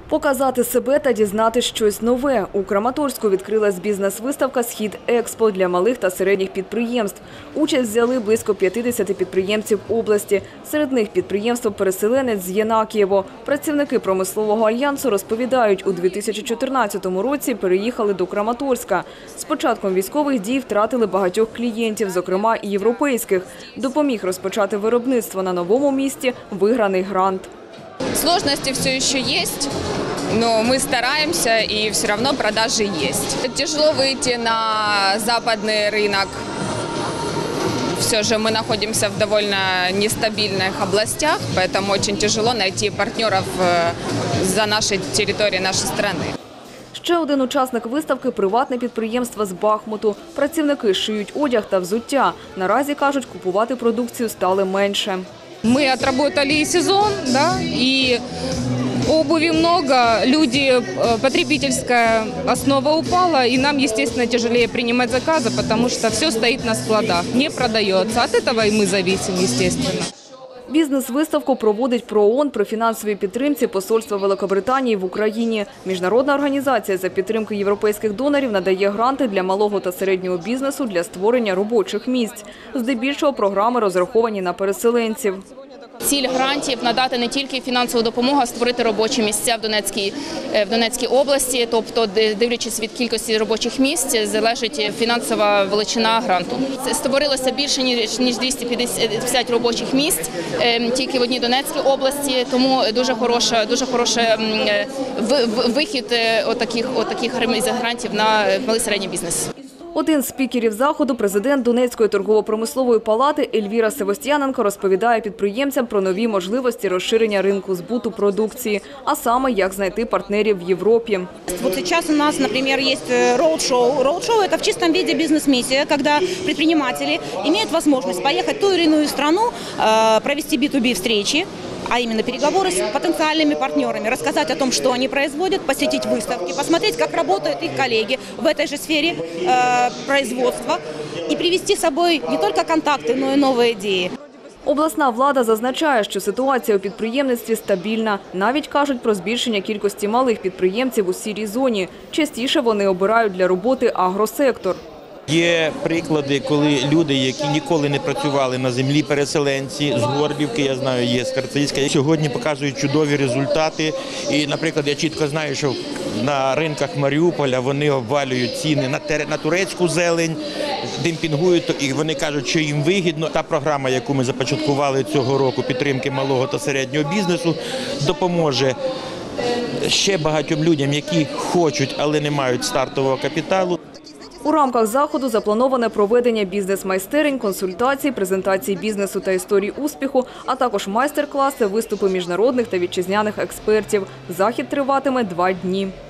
Показати себе та дізнати щось нове. У Краматорську відкрилась бізнес-виставка «Схід-Експо» для малих та середніх підприємств. Участь взяли близько 50 підприємців області. Серед них підприємство-переселенець з Єнакієво. Працівники промислового альянсу розповідають, у 2014 році переїхали до Краматорська. З початком військових дій втратили багатьох клієнтів, зокрема і європейських. Допоміг розпочати виробництво на новому місці виграний грант. Сложности все еще есть, но мы стараемся, и все равно продажи есть. Тяжело выйти на западный рынок. Все же мы находимся в довольно нестабильных областях, поэтому очень тяжело найти партнеров за нашей территорией нашей страны. Ще один учасник виставки – приватне підприємство з Бахмуту. Працівники шиють одяг та взуття. Наразі, кажуть, купувати продукцію стали менше. Мы отработали сезон, да, и обуви много, потребительская основа упала, и нам, естественно, тяжелее принимать заказы, потому что все стоит на складах, не продается. От этого и мы зависим, естественно. Бізнес-виставку проводить ПРООН при фінансовій підтримці Посольства Великобританії в Україні. Міжнародна організація за підтримки європейських донорів надає гранти для малого та середнього бізнесу для створення робочих місць. Здебільшого програми розраховані на переселенців. Ціль грантів – надати не тільки фінансову допомогу, а створити робочі місця в Донецькій області. Тобто, дивлячись від кількості робочих місць, залежить фінансова величина гранту. Створилося більше, ніж 250 робочих місць тільки в одній Донецькій області. Тому дуже хороший вихід отаких грантів на малий середній бізнес. Один з спікерів заходу, президент Донецької торгово-промислової палати Ельвіра Севостьяненко, розповідає підприємцям про нові можливості розширення ринку збуту продукції, а саме, як знайти партнерів в Європі. Вот сейчас у нас, например, есть роуд-шоу. Роуд-шоу – это в чистом виде бизнес-миссия, когда предприниматели имеют возможность поехать в ту или иную страну, провести B2B встречи, а именно переговоры с потенциальными партнерами, рассказать о том, что они производят, посетить выставки, посмотреть, как работают их коллеги в этой же сфере производства и привести с собой не только контакты, но и новые идеи. Обласна влада зазначає, що ситуація у підприємництві стабільна. Навіть кажуть про збільшення кількості малих підприємців у сірій зоні. Частіше вони обирають для роботи агросектор. Є приклади, коли люди, які ніколи не працювали на землі, переселенці з Горлівки, я знаю, є з Карцизька, сьогодні показують чудові результати. І, наприклад, я чітко знаю, що на ринках Маріуполя вони обвалюють ціни на турецьку зелень, демпінгують, і вони кажуть, що їм вигідно. Та програма, яку ми започаткували цього року, підтримки малого та середнього бізнесу, допоможе ще багатьом людям, які хочуть, але не мають стартового капіталу. У рамках заходу заплановане проведення бізнес-майстерень, консультацій, презентації бізнесу та історій успіху, а також майстер-класи, виступи міжнародних та вітчизняних експертів. Захід триватиме 2 дні.